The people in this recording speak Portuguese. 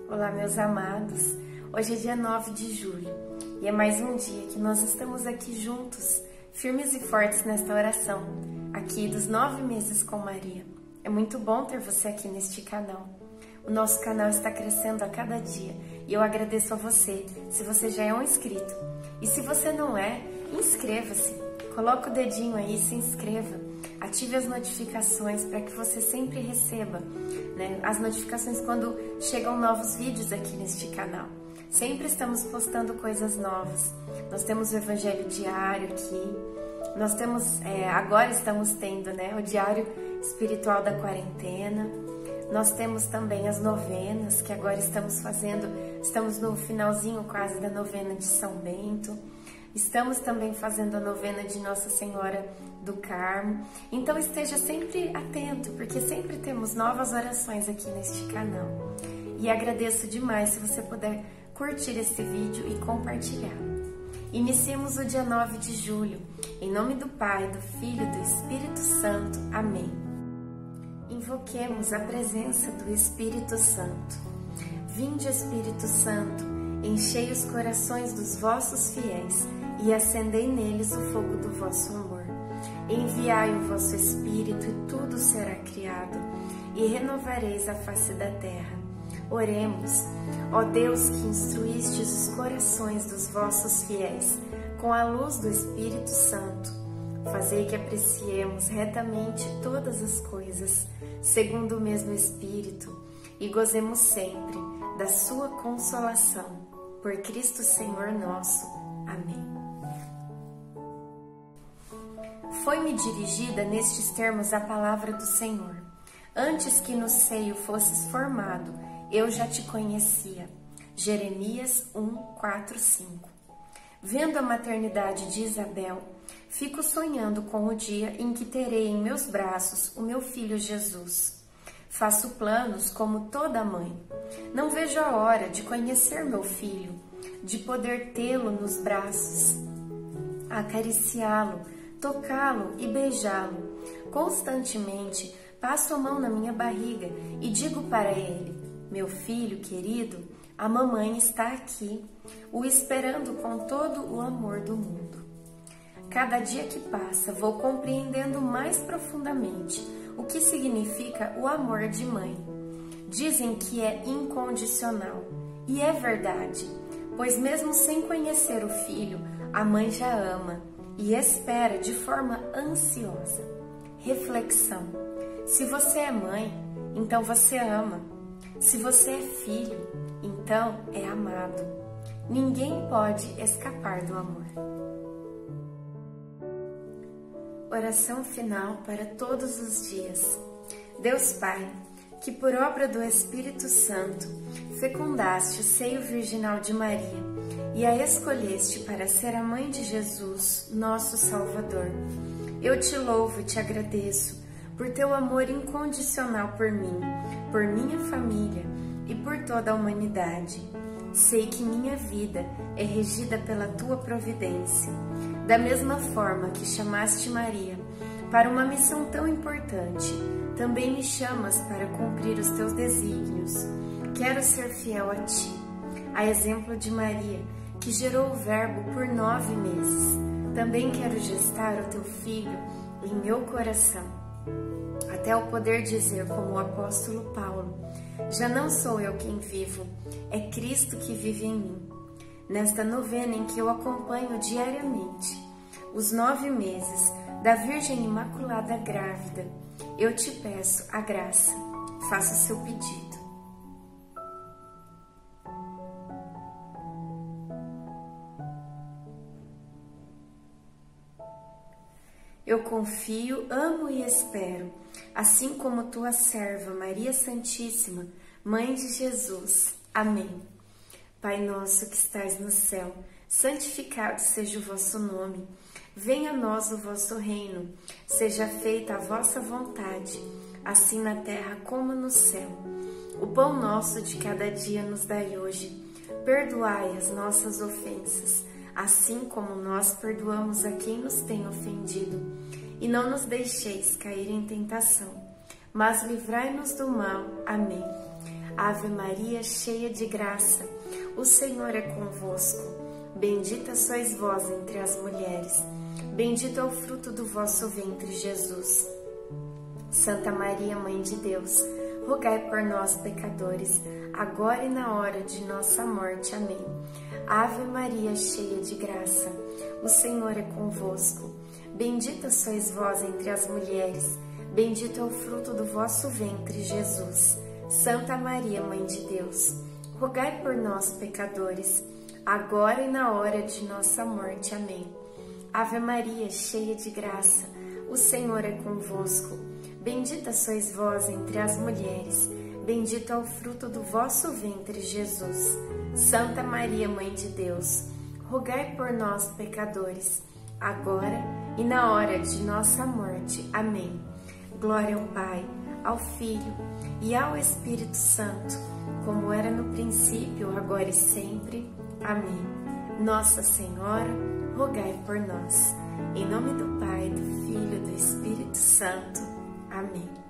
Olá, meus amados. Hoje é dia 9 de julho e é mais um dia que nós estamos aqui juntos, firmes e fortes nesta oração, aqui dos 9 meses com Maria. É muito bom ter você aqui neste canal. O nosso canal está crescendo a cada dia e eu agradeço a você, se você já é um inscrito. E se você não é, inscreva-se. Coloca o dedinho aí e se inscreva. Ative as notificações para que você sempre receba, as notificações quando chegam novos vídeos aqui neste canal. Sempre estamos postando coisas novas. Nós temos o Evangelho Diário aqui. Nós temos, agora estamos tendo, o Diário Espiritual da Quarentena. Nós temos também as novenas que agora estamos fazendo. Estamos no finalzinho quase da novena de São Bento. Estamos também fazendo a novena de Nossa Senhora do Carmo. Então esteja sempre atento, porque sempre temos novas orações aqui neste canal. E agradeço demais se você puder curtir este vídeo e compartilhar. Iniciemos o dia 9 de julho. Em nome do Pai, do Filho e do Espírito Santo. Amém. Invoquemos a presença do Espírito Santo. Vinde, Espírito Santo, enchei os corações dos vossos fiéis e acendei neles o fogo do vosso amor. Enviai o vosso Espírito e tudo será criado, e renovareis a face da terra. Oremos, ó Deus que instruístes os corações dos vossos fiéis com a luz do Espírito Santo. Fazei que apreciemos retamente todas as coisas, segundo o mesmo Espírito, e gozemos sempre da sua consolação. Por Cristo Senhor nosso. Amém. Foi-me dirigida nestes termos a palavra do Senhor. Antes que no seio fosses formado, eu já te conhecia. Jeremias 1:4-5. Vendo a maternidade de Isabel, fico sonhando com o dia em que terei em meus braços o meu filho Jesus. Faço planos como toda mãe. Não vejo a hora de conhecer meu filho, de poder tê-lo nos braços, acariciá-lo, tocá-lo e beijá-lo. Constantemente passo a mão na minha barriga e digo para ele: meu filho querido, a mamãe está aqui, o esperando com todo o amor do mundo. Cada dia que passa, vou compreendendo mais profundamente o que significa o amor de mãe. Dizem que é incondicional, e é verdade, pois mesmo sem conhecer o filho, a mãe já ama e espera de forma ansiosa. Reflexão: se você é mãe, então você ama. Se você é filho, então é amado. Ninguém pode escapar do amor. Oração final para todos os dias. Deus Pai, que por obra do Espírito Santo fecundaste o seio virginal de Maria e a escolheste para ser a mãe de Jesus, nosso Salvador, eu te louvo e te agradeço por teu amor incondicional por mim, por minha família e por toda a humanidade. Sei que minha vida é regida pela tua providência. Da mesma forma que chamaste Maria para uma missão tão importante, também me chamas para cumprir os teus desígnios. Quero ser fiel a ti, a exemplo de Maria, que gerou o Verbo por 9 meses. Também quero gestar o teu filho em meu coração, até eu poder dizer como o apóstolo Paulo: já não sou eu quem vivo, é Cristo que vive em mim. Nesta novena em que eu acompanho diariamente os 9 meses da Virgem Imaculada Grávida, eu te peço a graça, faça o seu pedido. Eu confio, amo e espero, assim como tua serva Maria Santíssima, Mãe de Jesus. Amém. Pai nosso que estais no céu, santificado seja o vosso nome. Venha a nós o vosso reino. Seja feita a vossa vontade, assim na terra como no céu. O pão nosso de cada dia nos dai hoje. Perdoai as nossas ofensas, assim como nós perdoamos a quem nos tem ofendido. E não nos deixeis cair em tentação, mas livrai-nos do mal. Amém. Ave Maria, cheia de graça, o Senhor é convosco. Bendita sois vós entre as mulheres, bendito é o fruto do vosso ventre, Jesus. Santa Maria, Mãe de Deus, rogai por nós, pecadores, agora e na hora de nossa morte. Amém. Ave Maria, cheia de graça, o Senhor é convosco. Bendita sois vós entre as mulheres, bendito é o fruto do vosso ventre, Jesus. Santa Maria, Mãe de Deus, rogai por nós, pecadores, agora e na hora de nossa morte. Amém. Ave Maria, cheia de graça, o Senhor é convosco. Bendita sois vós entre as mulheres, bendito é o fruto do vosso ventre, Jesus. Santa Maria, Mãe de Deus, rogai por nós, pecadores, agora e na hora de nossa morte. Amém. Glória ao Pai, ao Filho e ao Espírito Santo, como era no princípio, agora e sempre. Amém. Nossa Senhora, rogai por nós. Em nome do Pai, do Filho e do Espírito Santo. Amém.